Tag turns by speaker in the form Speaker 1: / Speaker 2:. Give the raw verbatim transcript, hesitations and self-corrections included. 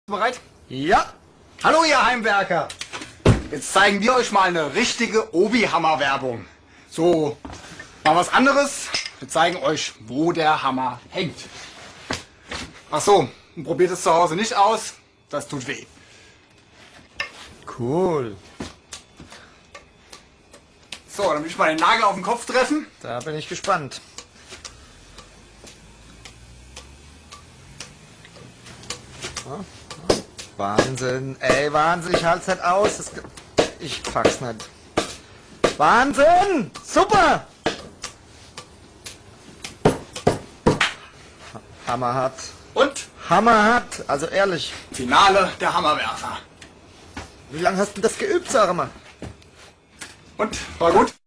Speaker 1: Bereit?
Speaker 2: Ja.
Speaker 1: Hallo ihr Heimwerker! Jetzt zeigen wir euch mal eine richtige Obi-Hammer-Werbung. So, mal was anderes. Wir zeigen euch, wo der Hammer hängt. Ach so, und probiert es zu Hause nicht aus. Das tut weh.
Speaker 2: Cool.
Speaker 1: So, dann will ich mal den Nagel auf den Kopf treffen.
Speaker 2: Da bin ich gespannt. Wahnsinn, ey, Wahnsinn, ich halt's nicht aus. Das, ich pack's nicht. Wahnsinn! Super! Hammerhart.
Speaker 1: Und
Speaker 2: Hammerhart, also ehrlich.
Speaker 1: Finale der Hammerwerfer.
Speaker 2: Wie lange hast du das geübt, sag mal?
Speaker 1: Und, war gut?